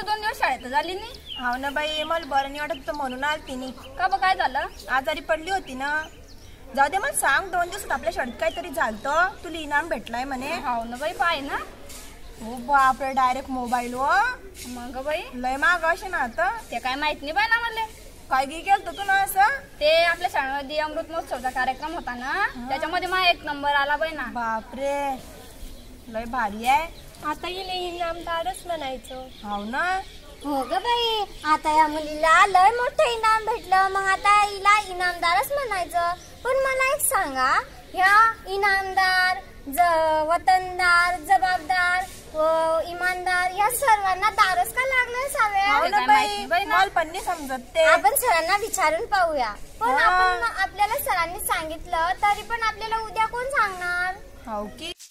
तू 2 दिवस शाळेत झाली नाही? हाव ना बाई, मला बरं नाही वाटत होतं म्हणून आलती नाही. का बघ काय झालं? आजारी पडली होती ना. जाऊ दे, मला सांग 2 दिवसात आपल्या शाळेत काहीतरी झालतं, तुला इनाम भेटलाय म्हणे. हाव ना बाई, पाय ना. हो बापरे, डायरेक्ट मोबाईल व मग बाई लय माग असे ना. आता ते काय माहित नाही बाई ना मला. काय केलं तू ना असं? ते आपल्या शाळेमध्ये अमृत महोत्सवचा कार्यक्रम होता ना, त्याच्यामध्ये माझा 1 नंबर आला बाई ना. बापरे, लय भारी आहे. आता हिला इनामदारच म्हणायचं. हाव ना. हो ग बाई, आता या मुलीला लय मोठं इनाम भेटलं, मग आता हिला इनामदारच म्हणायचं. पण मला एक सांगा, ह्या इनामदार, वतनदार, जबाबदार, इमानदार या सर्वांना दारच का लागलं साव्या? हाव ना बाई, मला पण नाही समजत ते. आपण सरांना विचारून पाहूया. पण आपण आपल्याला सरांनी सांगितलं तरी पण आपल्याला उद्या कोण सांगणार? हाव की.